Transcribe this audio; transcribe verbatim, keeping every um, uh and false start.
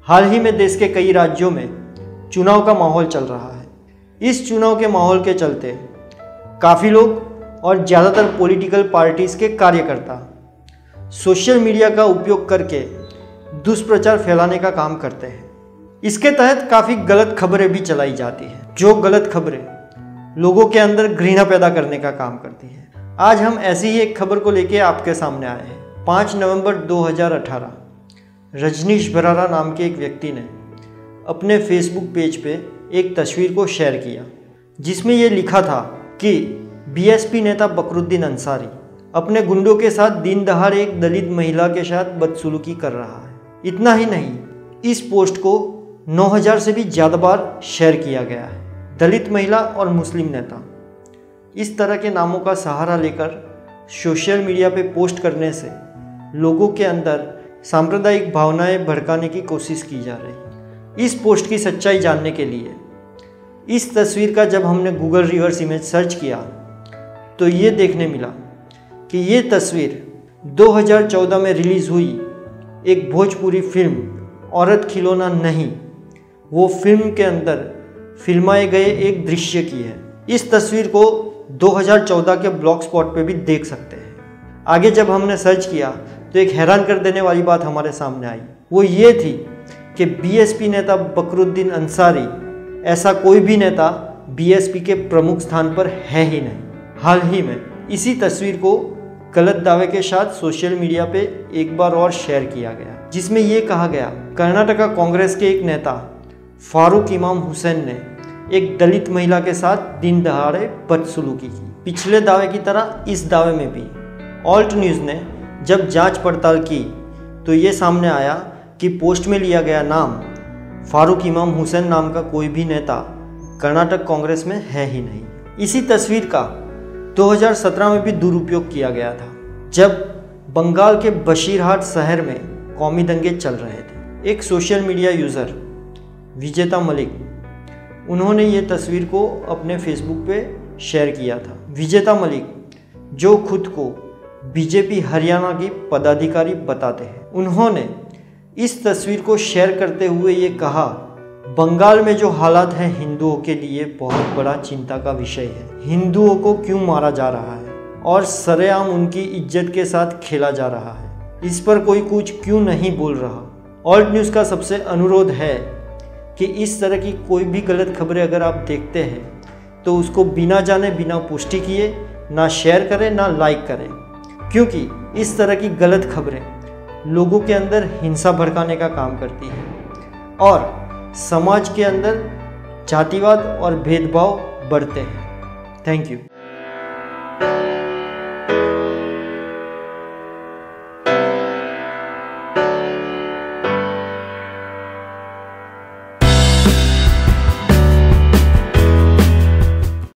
हाल ही में देश के कई राज्यों में चुनाव का माहौल चल रहा है। इस चुनाव के माहौल के चलते काफ़ी लोग और ज़्यादातर पॉलिटिकल पार्टीज़ के कार्यकर्ता सोशल मीडिया का उपयोग करके दुष्प्रचार फैलाने का काम करते हैं। इसके तहत काफ़ी गलत खबरें भी चलाई जाती हैं, जो गलत खबरें लोगों के अंदर घृणा पैदा करने का काम करती हैं। आज हम ऐसी ही एक खबर को लेकर आपके सामने आए हैं। पाँच नवंबर दो हज़ार अठारह रजनीश बरारा नाम के एक व्यक्ति ने अपने फेसबुक पेज पे एक तस्वीर को शेयर किया, जिसमें ये लिखा था कि बीएसपी नेता बकरुद्दीन अंसारी अपने गुंडों के साथ दिन दहाड़े एक दलित महिला के साथ बदसलूकी कर रहा है। इतना ही नहीं, इस पोस्ट को नौ हज़ार से भी ज़्यादा बार शेयर किया गया है। दलित महिला और मुस्लिम नेता, इस तरह के नामों का सहारा लेकर सोशल मीडिया पे पोस्ट करने से लोगों के अंदर सांप्रदायिक भावनाएं भड़काने की कोशिश की जा रही है। इस पोस्ट की सच्चाई जानने के लिए इस तस्वीर का जब हमने गूगल रिवर्स इमेज सर्च किया तो ये देखने मिला कि ये तस्वीर दो हज़ार चौदह में रिलीज़ हुई एक भोजपुरी फिल्म औरत खिलौना नहीं, वो फिल्म के अंदर फिल्माए गए एक दृश्य की है। इस तस्वीर को दो हज़ार चौदह के ब्लॉग स्पॉट पे भी देख सकते हैं। आगे जब हमने सर्च किया तो एक हैरान कर देने वाली बात हमारे सामने आई। वो ये थी कि बीएसपी नेता बकरुद्दीन अंसारी ऐसा कोई भी नेता बीएसपी के प्रमुख स्थान पर है ही नहीं। हाल ही में इसी तस्वीर को गलत दावे के साथ सोशल मीडिया पे एक बार और शेयर किया गया, जिसमें ये कहा गया कर्नाटका कांग्रेस के एक नेता फारूक इमाम हुसैन ने एक दलित महिला के साथ दिन दहाड़े बदसलूकी की। पिछले दावे की तरह इस दावे में भी ऑल्ट न्यूज़ ने जब जांच पड़ताल की तो ये सामने आया कि पोस्ट में लिया गया नाम फारूक इमाम हुसैन नाम का कोई भी नेता कर्नाटक कांग्रेस में है ही नहीं। इसी तस्वीर का दो हज़ार सत्रह में भी दुरुपयोग किया गया था, जब बंगाल के बशीरहाट शहर में कौमी दंगे चल रहे थे। एक सोशल मीडिया यूज़र विजेता मलिक, उन्होंने ये तस्वीर को अपने फेसबुक पे शेयर किया था। विजेता मलिक, जो खुद को बीजेपी हरियाणा की पदाधिकारी बताते हैं, उन्होंने इस तस्वीर को शेयर करते हुए ये कहा, बंगाल में जो हालात हैं हिंदुओं के लिए बहुत बड़ा चिंता का विषय है। हिंदुओं को क्यों मारा जा रहा है और सरेआम उनकी इज्जत के साथ खेला जा रहा है, इस पर कोई कुछ क्यों नहीं बोल रहा। ऑल्ट न्यूज़ का सबसे अनुरोध है कि इस तरह की कोई भी गलत खबरें अगर आप देखते हैं तो उसको बिना जाने बिना पुष्टि किए ना शेयर करें ना लाइक करें, क्योंकि इस तरह की गलत खबरें लोगों के अंदर हिंसा भड़काने का काम करती है और समाज के अंदर जातिवाद और भेदभाव बढ़ते हैं। Thank you.